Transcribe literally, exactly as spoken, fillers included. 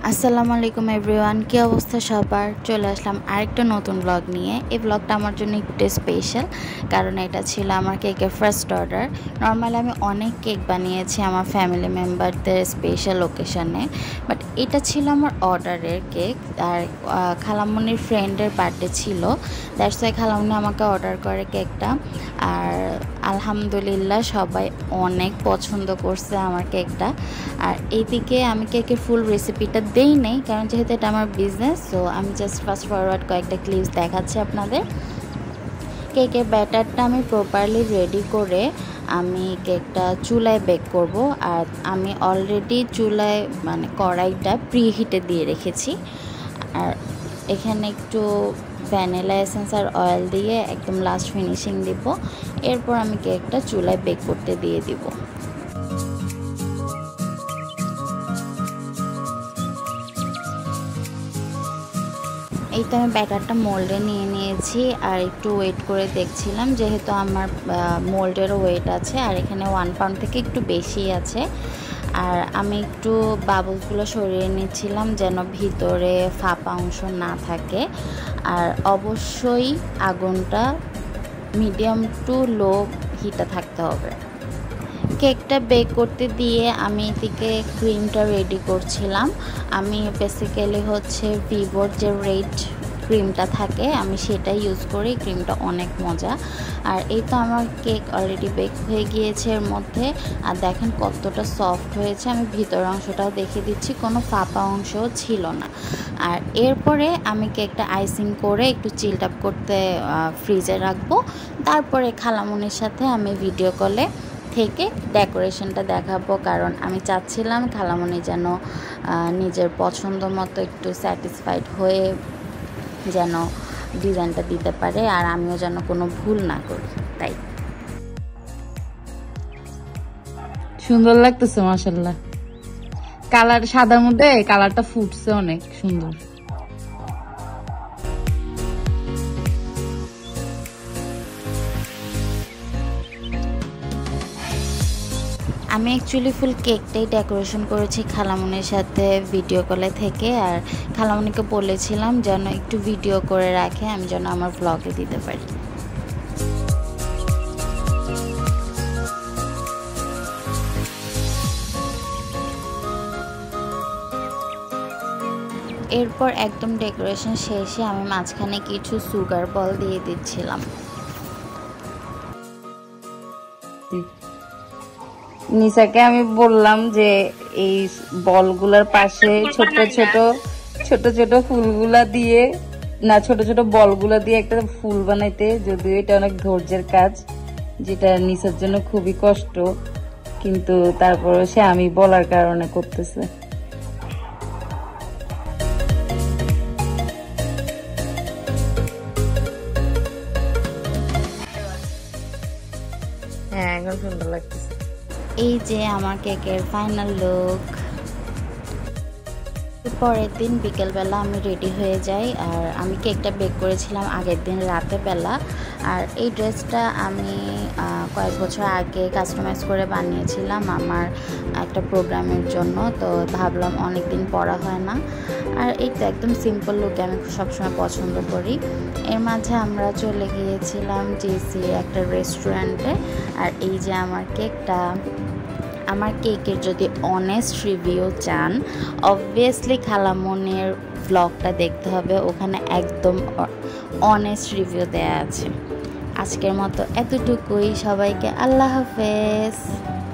আসসালামু আলাইকুম এভরিওয়ান, কি অবস্থা সবার? চলে আসলাম আরেকটা নতুন ব্লগ নিয়ে। এই ব্লগটা আমার জন্য একটু স্পেশাল, কারণ এটা ছিল আমার কেকের ফার্স্ট অর্ডার। নর্মালি আমি অনেক কেক বানিয়েছি আমার ফ্যামিলি মেম্বারদের স্পেশাল ওকেশনে, বাট এটা ছিল আমার অর্ডারের কেক। আর খালামণির ফ্রেন্ডের বার্থডে ছিল, দ্যাটস ওয়াই খালামণি আমাকে অর্ডার করে কেকটা। আর আলহামদুলিল্লাহ সবাই অনেক পছন্দ করছে আমার কেকটা। আর এইদিকে আমি কেকের ফুল রেসিপিটা দেই নেই, কারণ যেহেতু এটা আমার বিজনেস, সো আমি জাস্ট ফাস্ট ফরওয়ার্ড কয়েকটা ক্লিপস দেখাচ্ছি আপনাদের। কেকের ব্যাটারটা আমি প্রপারলি রেডি করে আমি কেকটা চুলায় বেক করব। আর আমি অলরেডি চুলায় মানে কড়াইটা প্রি হিটে দিয়ে রেখেছি। আর এখানে একটু ভ্যানিলা এসেন্স আর অয়েল দিয়ে একদম লাস্ট ফিনিশিং দিব। এরপর আমি কেকটা চুলায় বেক করতে দিয়ে দিব। এই তো আমি ব্যাটারটা মোল্ডে নিয়ে নিয়েছি আর একটু ওয়েট করে দেখছিলাম, যেহেতু আমার মোল্ডেরও ওয়েট আছে আর এখানে ওয়ান পাউন্ড থেকে একটু বেশি আছে। আর আমি একটু বাবলসগুলো সরিয়ে নিচ্ছিলাম যেন ভিতরে ফাঁপা অংশ না থাকে। আর অবশ্যই আগুনটা মিডিয়াম টু লো হিটে থাকতে হবে। কেকটা বেক করতে দিয়ে আমি এদিকে ক্রিমটা রেডি করছিলাম। আমি বেসিক্যালি হচ্ছে ভিভোর যে রেড ক্রিমটা থাকে আমি সেটা ইউজ করি। ক্রিমটা অনেক মজা। আর এই তো আমার কেক অলরেডি বেক হয়ে গিয়েছে এর মধ্যে। আর দেখেন কতটা সফট হয়েছে, আমি ভিতর অংশটাও দেখিয়ে দিচ্ছি, কোনো ফাঁপা অংশও ছিল না। আর এরপরে আমি কেকটা আইসিং করে একটু চিলড আপ করতে ফ্রিজে রাখবো। তারপরে খালামুনির সাথে আমি ভিডিও কলে থেকে ডেকোরেশনটা দেখাবো, কারণ আমি চাচ্ছিলাম খালামণি যেন নিজের পছন্দ মতো একটু স্যাটিসফাইড হয়ে যেন ডিজাইনটা দিতে পারে, আর আমিও যেন কোনো ভুল না করি। তাই সুন্দর লাগতেছে মাশাআল্লাহ। কালার সাদার মধ্যে কালারটা ফুটছে, অনেক সুন্দর। আমি অ্যাকচুয়ালি ফুল কেকটাই ডেকোরেশন করেছি খালামণির সাথে ভিডিও কলে থেকে। আর খালামণিকে বলেছিলাম যেন একটু ভিডিও করে রাখে, আমি যেন আমার ব্লগে দিতে পারি। এরপর একদম ডেকোরেশন শেষে আমি মাঝখানে কিছু সুগার বল দিয়ে দিচ্ছিলাম। নিসাকে আমি বললাম যে এই বলগুলার পাশে ছোট ছোট ছোট ছোট ফুলগুলা দিয়ে না ছোট ছোট বলগুলা দিয়ে একটা ফুল বানাইতে, যদিও এটা অনেক ধৈর্যের কাজ, যেটা নিসার জন্য খুবই কষ্ট, কিন্তু তারপরে সে আমি বলার কারণে করতেছে। হ্যাঁ, এখন সুন্দর লাগতেছে। এই যে আমার কেকের ফাইনাল লুক। পরের দিন বিকেলবেলা আমি রেডি হয়ে যাই। আর আমি কেকটা বেক করেছিলাম আগের দিন রাতে বেলা। আর এই ড্রেসটা আমি কয়েক বছর আগে কাস্টমাইজ করে বানিয়েছিলাম আমার একটা প্রোগ্রামের জন্য, তো ভাবলাম অনেক দিন পরা হয় না। আর এই তো একদম সিম্পল লুকে আমি সবসময় পছন্দ করি। এর মাঝে আমরা চলে গিয়েছিলাম জেসি একটা রেস্টুরেন্টে। আর এই যে আমার কেকটা। আমার কেকের যদি অনেস্ট রিভিউ চান, অবভিয়াসলি খালামণির ব্লগটা দেখতে হবে, ওখানে একদম অনেস্ট রিভিউ দেয়া আছে। আজকের মতো এতটুকুই, সবাইকে আল্লাহ হাফেজ।